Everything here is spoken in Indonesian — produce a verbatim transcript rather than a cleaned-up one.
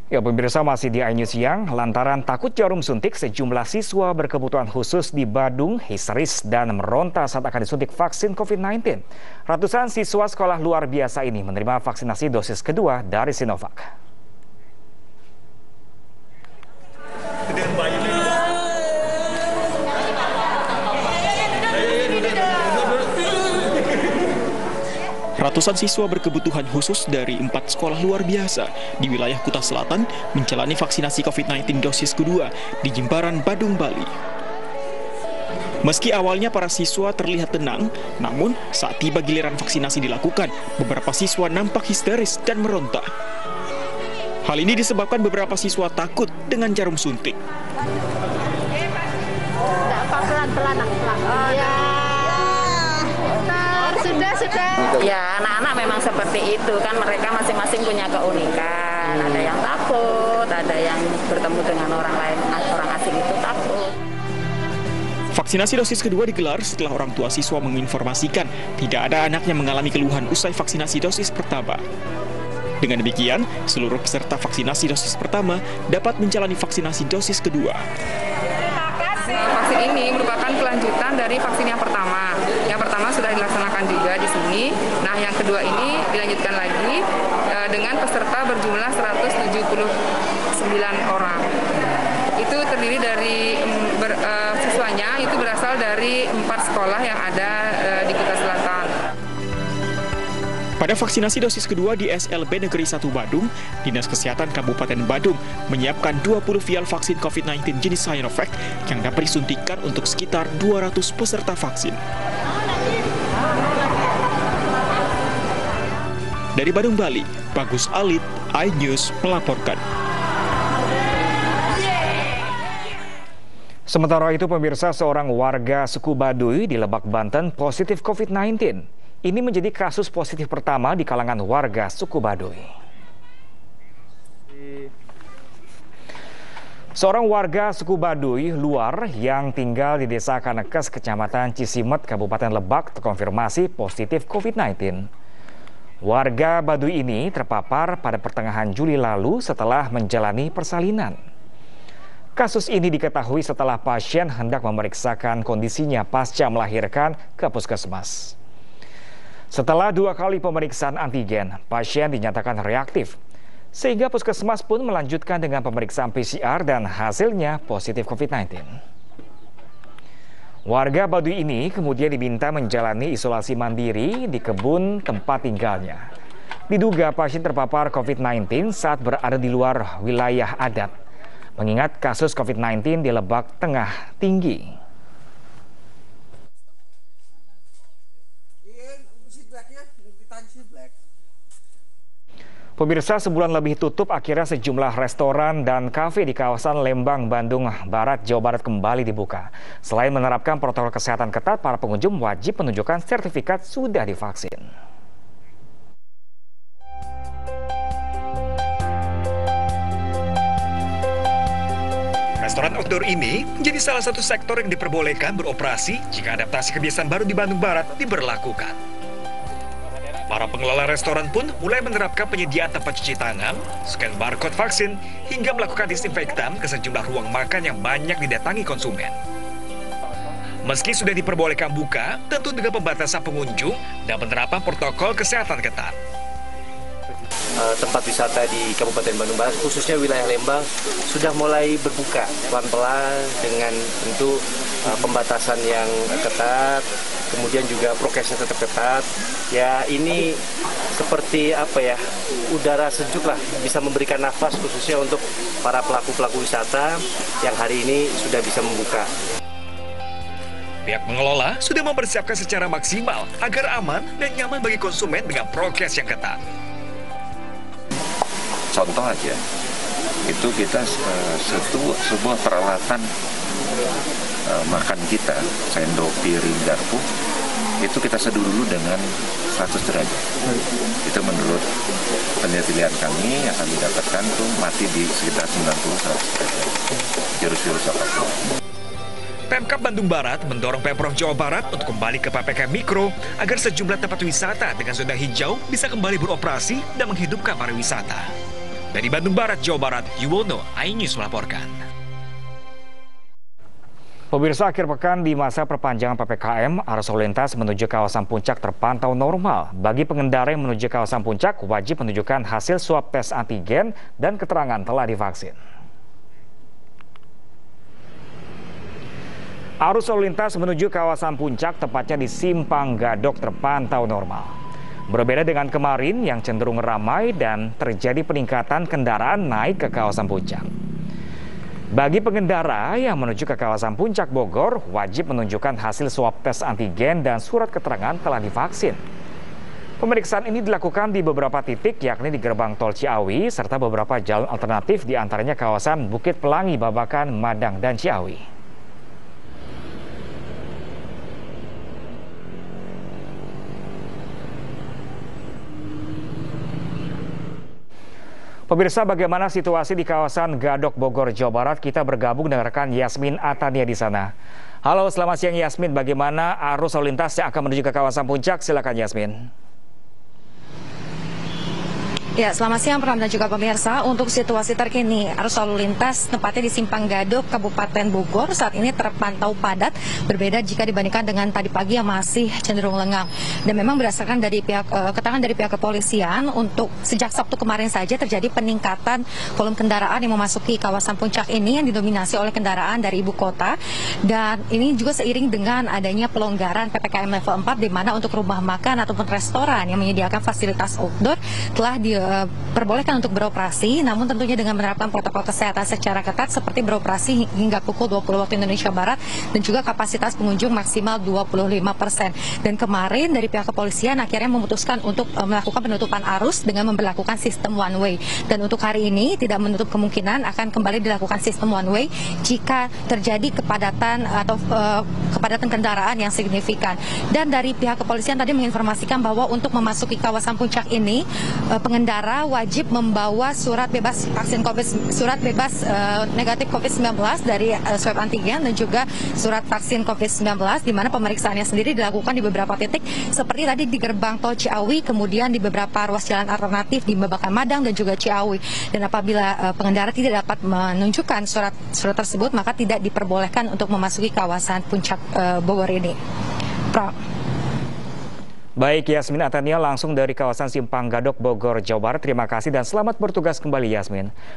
Ya, pemirsa, masih di iNews Siang, lantaran takut jarum suntik, sejumlah siswa berkebutuhan khusus di Badung histeris dan meronta saat akan disuntik vaksin covid sembilan belas. Ratusan siswa sekolah luar biasa ini menerima vaksinasi dosis kedua dari Sinovac. Ratusan siswa berkebutuhan khusus dari empat sekolah luar biasa di wilayah Kuta Selatan menjalani vaksinasi covid sembilan belas dosis kedua di Jimbaran, Badung, Bali. Meski awalnya para siswa terlihat tenang, namun saat tiba giliran vaksinasi dilakukan, beberapa siswa nampak histeris dan meronta. Hal ini disebabkan beberapa siswa takut dengan jarum suntik. Pelan-pelan, oh, ya. Sudah, sudah. Ya, anak-anak memang seperti itu kan, mereka masing-masing punya keunikan. Ada yang takut, ada yang bertemu dengan orang lain, orang asing itu takut. Vaksinasi dosis kedua digelar setelah orang tua siswa menginformasikan tidak ada anaknya mengalami keluhan usai vaksinasi dosis pertama. Dengan demikian, seluruh peserta vaksinasi dosis pertama dapat menjalani vaksinasi dosis kedua. Vaksin ini merupakan kelanjutan dari vaksin yang pertama. Yang pertama sudah dilaksanakan juga di sini. Nah, yang kedua ini dilanjutkan lagi uh, dengan peserta berjumlah seratus tujuh puluh sembilan orang. Itu terdiri dari um, ber, uh, siswanya itu berasal dari empat sekolah yang ada uh, di Kuta Selatan. Pada vaksinasi dosis kedua di S L B Negeri satu Badung, Dinas Kesehatan Kabupaten Badung menyiapkan dua puluh vial vaksin covid sembilan belas jenis Sinovac yang dapat disuntikan untuk sekitar dua ratus peserta vaksin. Dari Badung, Bali, Bagus Alit, iNews melaporkan. Sementara itu, pemirsa, seorang warga suku Baduy di Lebak, Banten positif covid sembilan belas. Ini menjadi kasus positif pertama di kalangan warga suku Baduy. Seorang warga suku Baduy luar yang tinggal di Desa Kanekes, Kecamatan Cisimet, Kabupaten Lebak terkonfirmasi positif covid sembilan belas. Warga Baduy ini terpapar pada pertengahan Juli lalu setelah menjalani persalinan. Kasus ini diketahui setelah pasien hendak memeriksakan kondisinya pasca melahirkan ke puskesmas. Setelah dua kali pemeriksaan antigen, pasien dinyatakan reaktif, sehingga puskesmas pun melanjutkan dengan pemeriksaan P C R dan hasilnya positif covid sembilan belas. Warga Baduy ini kemudian diminta menjalani isolasi mandiri di kebun tempat tinggalnya. Diduga pasien terpapar covid sembilan belas saat berada di luar wilayah adat, mengingat kasus covid sembilan belas di Lebak Tengah tinggi. Pemirsa, sebulan lebih tutup, akhirnya sejumlah restoran dan kafe di kawasan Lembang, Bandung Barat, Jawa Barat kembali dibuka. Selain menerapkan protokol kesehatan ketat, para pengunjung wajib menunjukkan sertifikat sudah divaksin. Restoran outdoor ini menjadi salah satu sektor yang diperbolehkan beroperasi jika adaptasi kebiasaan baru di Bandung Barat diberlakukan. Para pengelola restoran pun mulai menerapkan penyediaan tempat cuci tangan, scan barcode vaksin, hingga melakukan disinfektan ke sejumlah ruang makan yang banyak didatangi konsumen. Meski sudah diperbolehkan buka, tentu dengan pembatasan pengunjung dan penerapan protokol kesehatan ketat. Tempat wisata di Kabupaten Bandung Barat, khususnya wilayah Lembang, sudah mulai berbuka pelan-pelan dengan tentu pembatasan yang ketat, kemudian juga prokesnya tetap ketat. Ya, ini seperti apa ya, udara sejuk lah, bisa memberikan nafas khususnya untuk para pelaku-pelaku wisata yang hari ini sudah bisa membuka. Pihak pengelola sudah mempersiapkan secara maksimal agar aman dan nyaman bagi konsumen dengan prokes yang ketat. Contoh aja, itu kita uh, setu, sebuah peralatan uh, makan kita, sendok, piring, garpu, itu kita seduh dulu dengan seratus derajat. Itu menurut penelitian kami yang kami dapatkan itu mati di sekitar sembilan puluh sampai seratus derajat. Virus-virus apapun. Pemkab Bandung Barat mendorong Pemprov Jawa Barat untuk kembali ke P P K M Mikro agar sejumlah tempat wisata dengan zona hijau bisa kembali beroperasi dan menghidupkan pariwisata. Dari Bandung Barat, Jawa Barat, Yuwono, iNews melaporkan. Pemirsa, akhir pekan di masa perpanjangan P P K M, arus lalu lintas menuju kawasan Puncak terpantau normal. Bagi pengendara yang menuju kawasan Puncak, wajib menunjukkan hasil swab tes antigen dan keterangan telah divaksin. Arus lalu lintas menuju kawasan Puncak, tepatnya di Simpang Gadok, terpantau normal. Berbeda dengan kemarin yang cenderung ramai dan terjadi peningkatan kendaraan naik ke kawasan Puncak. Bagi pengendara yang menuju ke kawasan Puncak Bogor, wajib menunjukkan hasil swab tes antigen dan surat keterangan telah divaksin. Pemeriksaan ini dilakukan di beberapa titik, yakni di gerbang tol Ciawi, serta beberapa jalan alternatif, diantaranya kawasan Bukit Pelangi, Babakan, Madang, dan Ciawi. Pemirsa, bagaimana situasi di kawasan Gadok, Bogor, Jawa Barat? Kita bergabung dengan rekan Yasmin Atania di sana. Halo, selamat siang Yasmin. Bagaimana arus lalu lintas yang akan menuju ke kawasan Puncak? Silakan Yasmin. Ya, selamat siang Pram dan juga pemirsa. Untuk situasi terkini arus lalu lintas tepatnya di Simpang Gadok, Kabupaten Bogor saat ini terpantau padat, berbeda jika dibandingkan dengan tadi pagi yang masih cenderung lengang. Dan memang berdasarkan dari pihak uh, keterangan dari pihak kepolisian, untuk sejak Sabtu kemarin saja terjadi peningkatan volume kendaraan yang memasuki kawasan Puncak ini yang didominasi oleh kendaraan dari ibu kota. Dan ini juga seiring dengan adanya pelonggaran P P K M level empat, di mana untuk rumah makan ataupun restoran yang menyediakan fasilitas outdoor telah di perbolehkan untuk beroperasi, namun tentunya dengan menerapkan protokol kesehatan secara ketat seperti beroperasi hingga pukul dua puluh waktu Indonesia Barat dan juga kapasitas pengunjung maksimal dua puluh lima persen. Dan kemarin dari pihak kepolisian akhirnya memutuskan untuk melakukan penutupan arus dengan memberlakukan sistem one way. Dan untuk hari ini tidak menutup kemungkinan akan kembali dilakukan sistem one way jika terjadi kepadatan atau uh, kepadatan kendaraan yang signifikan. Dan dari pihak kepolisian tadi menginformasikan bahwa untuk memasuki kawasan Puncak ini uh, pengendara wajib membawa surat bebas vaksin COVID, surat bebas uh, negatif COVID sembilan belas dari uh, swab antigen dan juga surat vaksin COVID sembilan belas, di mana pemeriksaannya sendiri dilakukan di beberapa titik seperti tadi di gerbang tol Ciawi, kemudian di beberapa ruas jalan alternatif di Babakan, Madang, dan juga Ciawi. Dan apabila uh, pengendara tidak dapat menunjukkan surat surat tersebut, maka tidak diperbolehkan untuk memasuki kawasan Puncak uh, Bogor ini. Pra. Baik, Yasmin Atania langsung dari kawasan Simpang Gadok, Bogor, Jawa Barat. Terima kasih dan selamat bertugas kembali, Yasmin.